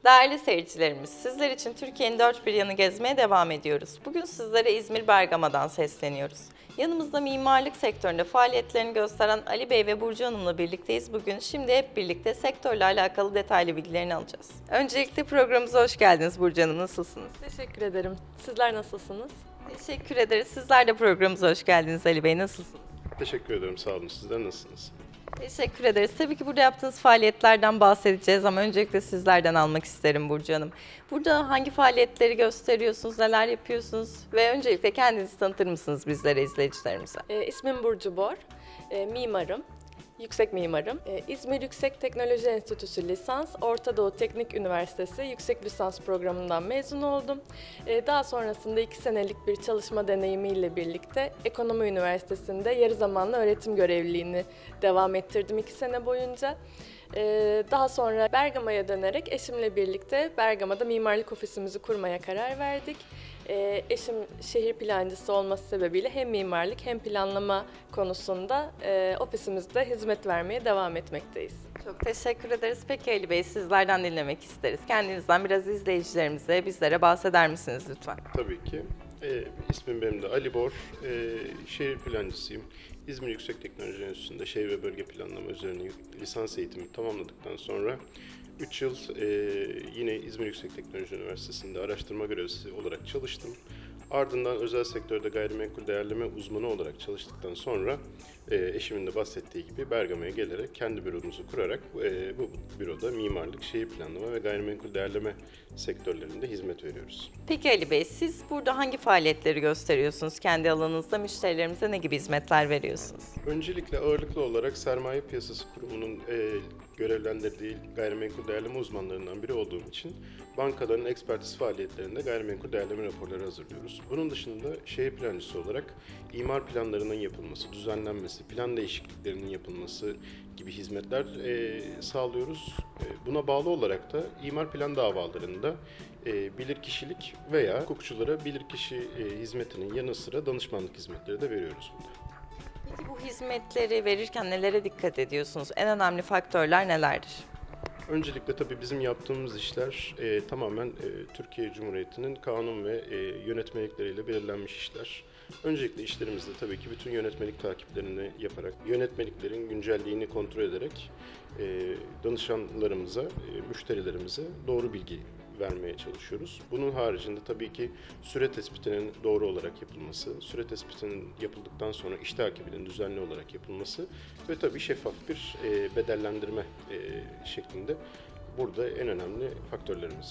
Değerli seyircilerimiz, sizler için Türkiye'nin dört bir yanı gezmeye devam ediyoruz. Bugün sizlere İzmir Bergama'dan sesleniyoruz. Yanımızda mimarlık sektöründe faaliyetlerini gösteren Ali Bey ve Burcu Hanım'la birlikteyiz bugün. Şimdi hep birlikte sektörle alakalı detaylı bilgilerini alacağız. Öncelikle programımıza hoş geldiniz Burcu Hanım, nasılsınız? Teşekkür ederim. Sizler nasılsınız? Teşekkür ederiz. Sizler de programımıza hoş geldiniz Ali Bey, nasılsınız? Teşekkür ederim, sağ olun. Sizler nasılsınız? Teşekkür ederiz. Tabii ki burada yaptığınız faaliyetlerden bahsedeceğiz ama öncelikle sizlerden almak isterim Burcu Hanım. Burada hangi faaliyetleri gösteriyorsunuz, neler yapıyorsunuz ve öncelikle kendinizi tanıtır mısınız bizlere, izleyicilerimize? İsmim Burcu Bor, mimarım, yüksek mimarım. İzmir Yüksek Teknoloji Enstitüsü lisans, Orta Doğu Teknik Üniversitesi yüksek lisans programından mezun oldum. Daha sonrasında 2 senelik bir çalışma deneyimiyle birlikte Ekonomi Üniversitesi'nde yarı zamanlı öğretim görevliliğini devam ettirdim 2 sene boyunca. Daha sonra Bergama'ya dönerek eşimle birlikte Bergama'da mimarlık ofisimizi kurmaya karar verdik. Eşim şehir plancısı olması sebebiyle hem mimarlık hem planlama konusunda ofisimizde hizmet vermeye devam etmekteyiz. Çok teşekkür ederiz. Peki Ali Bey, sizlerden dinlemek isteriz. Kendinizden biraz izleyicilerimize, bizlere bahseder misiniz lütfen? Tabii ki. İsmim benim de Ali Bor. Şehir plancısıyım. İzmir Yüksek Teknoloji Enstitüsü'nde şehir ve bölge planlama üzerine lisans eğitimi tamamladıktan sonra 3 yıl yine İzmir Yüksek Teknoloji Üniversitesi'nde araştırma görevlisi olarak çalıştım. Ardından özel sektörde gayrimenkul değerleme uzmanı olarak çalıştıktan sonra eşimin de bahsettiği gibi Bergama'ya gelerek kendi büromuzu kurarak bu büroda mimarlık, şehir planlama ve gayrimenkul değerleme sektörlerinde hizmet veriyoruz. Peki Ali Bey, siz burada hangi faaliyetleri gösteriyorsunuz? Kendi alanınızda müşterilerimize ne gibi hizmetler veriyorsunuz? Öncelikle ağırlıklı olarak Sermaye Piyasası Kurumu'nun görevlendirdiği gayrimenkul değerleme uzmanlarından biri olduğum için bankaların ekspertiz faaliyetlerinde gayrimenkul değerleme raporları hazırlıyoruz. Bunun dışında şehir plancısı olarak imar planlarının yapılması, düzenlenmesi, plan değişikliklerinin yapılması gibi hizmetler sağlıyoruz. Buna bağlı olarak da imar plan davalarında bilirkişilik veya hukukçulara bilirkişi hizmetinin yanı sıra danışmanlık hizmetleri de veriyoruz burada. Peki bu hizmetleri verirken nelere dikkat ediyorsunuz? En önemli faktörler nelerdir? Öncelikle tabii bizim yaptığımız işler tamamen Türkiye Cumhuriyeti'nin kanun ve yönetmelikleriyle belirlenmiş işler. Öncelikle işlerimizde tabii ki bütün yönetmelik takiplerini yaparak, yönetmeliklerin güncelliğini kontrol ederek danışanlarımıza, müşterilerimize doğru bilgi vermeye çalışıyoruz. Bunun haricinde tabii ki süre tespitinin doğru olarak yapılması, süre tespitinin yapıldıktan sonra iş takibinin düzenli olarak yapılması ve tabii şeffaf bir bedellendirme şeklinde burada en önemli faktörlerimiz.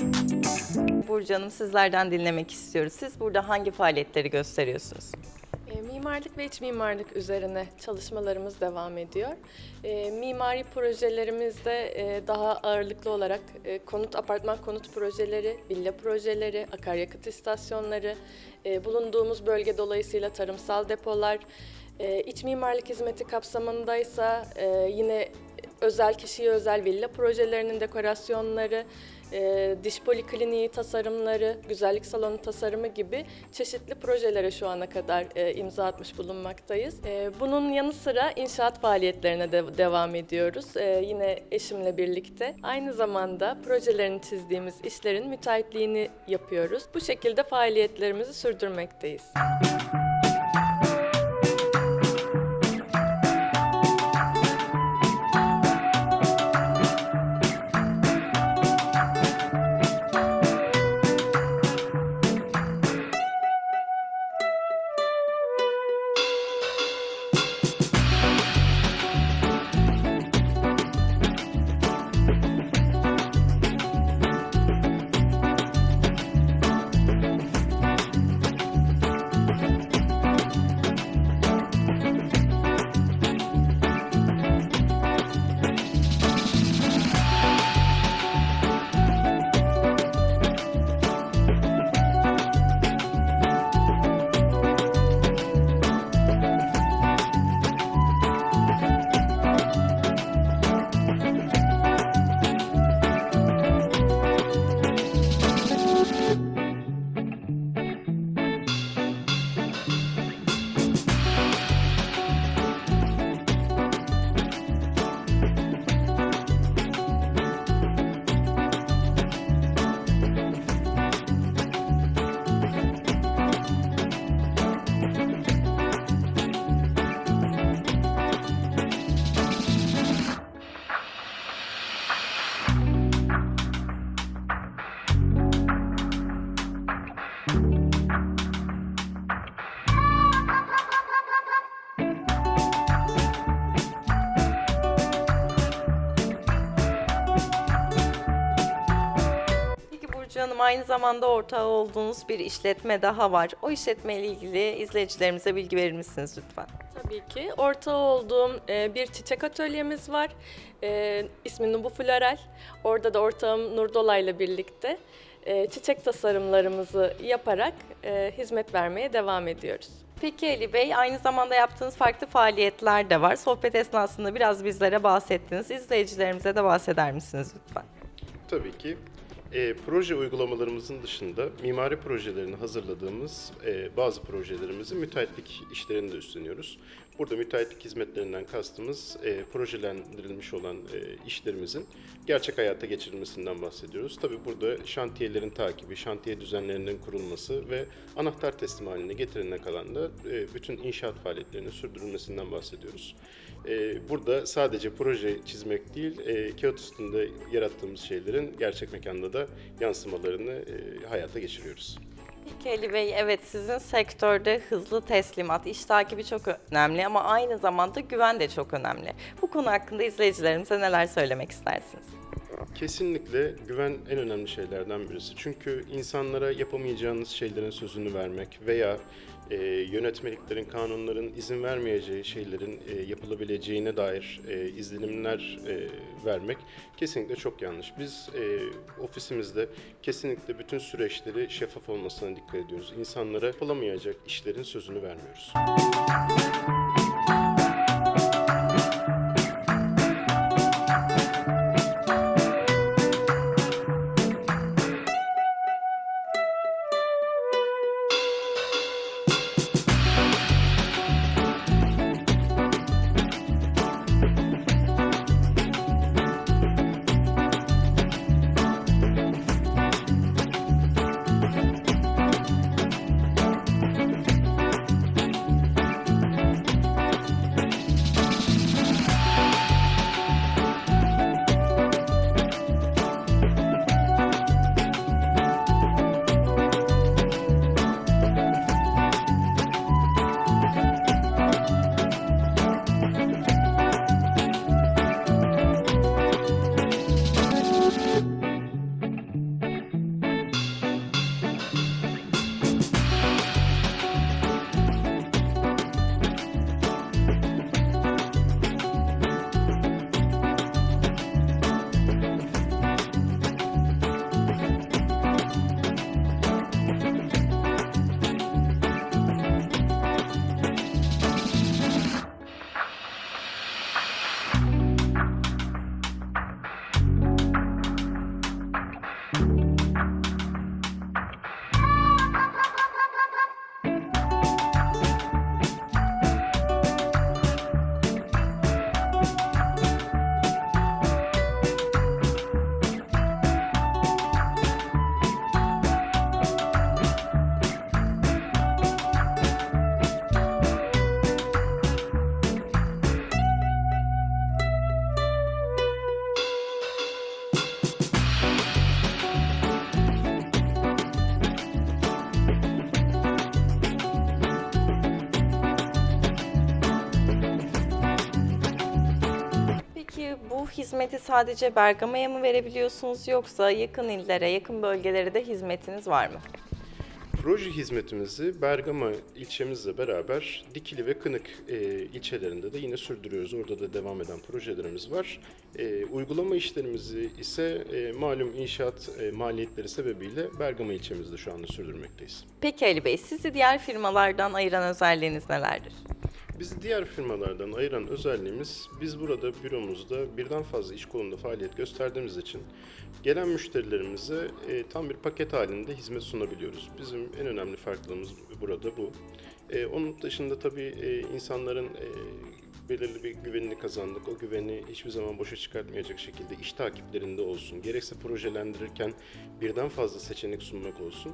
Burcu Hanım, sizlerden dinlemek istiyoruz. Siz burada hangi faaliyetleri gösteriyorsunuz? Mimarlık ve iç mimarlık üzerine çalışmalarımız devam ediyor. Mimari projelerimizde daha ağırlıklı olarak apartman konut projeleri, villa projeleri, akaryakıt istasyonları, bulunduğumuz bölge dolayısıyla tarımsal depolar, iç mimarlık hizmeti kapsamındaysa yine özel kişiye özel villa projelerinin dekorasyonları, diş polikliniği tasarımları, güzellik salonu tasarımı gibi çeşitli projelere şu ana kadar imza atmış bulunmaktayız. Bunun yanı sıra inşaat faaliyetlerine de devam ediyoruz. Yine eşimle birlikte. Aynı zamanda projelerini çizdiğimiz işlerin müteahhitliğini yapıyoruz. Bu şekilde faaliyetlerimizi sürdürmekteyiz. Hanım, aynı zamanda ortağı olduğunuz bir işletme daha var. O işletme ile ilgili izleyicilerimize bilgi verir misiniz lütfen? Tabii ki. Ortağı olduğum bir çiçek atölyemiz var. İsmi Nubu Floral. Orada da ortağım Nur Dolay'la birlikte çiçek tasarımlarımızı yaparak hizmet vermeye devam ediyoruz. Peki Ali Bey, aynı zamanda yaptığınız farklı faaliyetler de var. Sohbet esnasında biraz bizlere bahsettiniz. İzleyicilerimize de bahseder misiniz lütfen? Tabii ki. Proje uygulamalarımızın dışında mimari projelerini hazırladığımız bazı projelerimizi müteahhitlik işlerini de üstleniyoruz. Burada müteahhitlik hizmetlerinden kastımız projelendirilmiş olan işlerimizin gerçek hayata geçirilmesinden bahsediyoruz. Tabii burada şantiyelerin takibi, şantiye düzenlerinin kurulması ve anahtar teslim haline getirilene kalan da bütün inşaat faaliyetlerinin sürdürülmesinden bahsediyoruz. Burada sadece proje çizmek değil, kağıt üstünde yarattığımız şeylerin gerçek mekanda da yansımalarını hayata geçiriyoruz. Peki Ali Bey, evet, sizin sektörde hızlı teslimat, iş takibi çok önemli ama aynı zamanda güven de çok önemli. Bu konu hakkında izleyicilerimize neler söylemek istersiniz? Kesinlikle güven en önemli şeylerden birisi. Çünkü insanlara yapamayacağınız şeylerin sözünü vermek veya yönetmeliklerin, kanunların izin vermeyeceği şeylerin yapılabileceğine dair izlenimler vermek kesinlikle çok yanlış. Biz ofisimizde kesinlikle bütün süreçleri şeffaf olmasına dikkat ediyoruz. İnsanlara yapılamayacak işlerin sözünü vermiyoruz. bu hizmeti sadece Bergama'ya mı verebiliyorsunuz yoksa yakın illere, yakın bölgelere de hizmetiniz var mı? Proje hizmetimizi Bergama ilçemizle beraber Dikili ve Kınık ilçelerinde de yine sürdürüyoruz. Orada da devam eden projelerimiz var. Uygulama işlerimizi ise malum inşaat maliyetleri sebebiyle Bergama ilçemizde şu anda sürdürmekteyiz. Peki Ali Bey, sizi diğer firmalardan ayıran özelliğiniz nelerdir? Bizi diğer firmalardan ayıran özelliğimiz, biz burada büromuzda birden fazla iş kolunda faaliyet gösterdiğimiz için gelen müşterilerimize tam bir paket halinde hizmet sunabiliyoruz. Bizim en önemli farklılığımız burada bu. Onun dışında tabii insanların belirli bir güvenini kazandık. O güveni hiçbir zaman boşa çıkartmayacak şekilde iş takiplerinde olsun. Gerekse projelendirirken birden fazla seçenek sunmak olsun.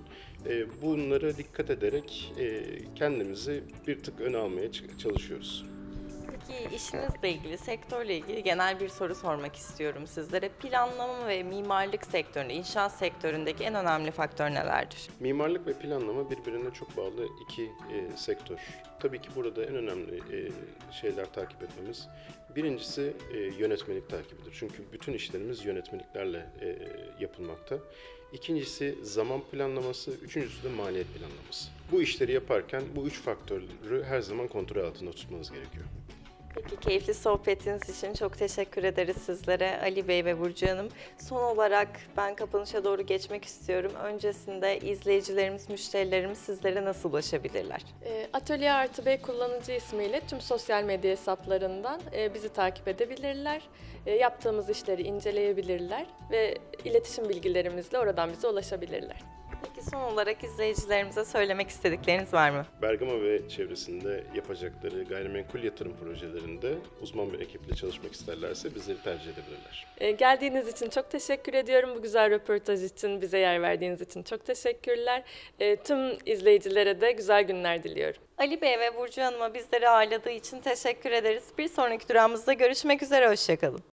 Bunlara dikkat ederek kendimizi bir tık öne almaya çalışıyoruz. Peki işinizle ilgili, sektörle ilgili genel bir soru sormak istiyorum sizlere. Planlama ve mimarlık sektöründe, inşaat sektöründeki en önemli faktör nelerdir? Mimarlık ve planlama birbirine çok bağlı iki sektör. Tabii ki burada en önemli şeyler takip etmemiz. Birincisi yönetmelik takibidir. Çünkü bütün işlerimiz yönetmeliklerle yapılmakta. İkincisi zaman planlaması, üçüncüsü de maliyet planlaması. Bu işleri yaparken bu üç faktörü her zaman kontrol altında tutmanız gerekiyor. Peki keyifli sohbetiniz için çok teşekkür ederiz sizlere Ali Bey ve Burcu Hanım. Son olarak ben kapanışa doğru geçmek istiyorum. Öncesinde izleyicilerimiz, müşterilerimiz sizlere nasıl ulaşabilirler? Atölye Artı B kullanıcı ismiyle tüm sosyal medya hesaplarından bizi takip edebilirler. Yaptığımız işleri inceleyebilirler ve iletişim bilgilerimizle oradan bize ulaşabilirler. Peki son olarak izleyicilerimize söylemek istedikleriniz var mı? Bergama ve çevresinde yapacakları gayrimenkul yatırım projelerinde uzman bir ekiple çalışmak isterlerse bizleri tercih edebilirler. Geldiğiniz için çok teşekkür ediyorum. Bu güzel röportaj için, bize yer verdiğiniz için çok teşekkürler. Tüm izleyicilere de güzel günler diliyorum. Ali Bey ve Burcu Hanım'a bizleri ağırladığı için teşekkür ederiz. Bir sonraki durağımızda görüşmek üzere, hoşça kalın.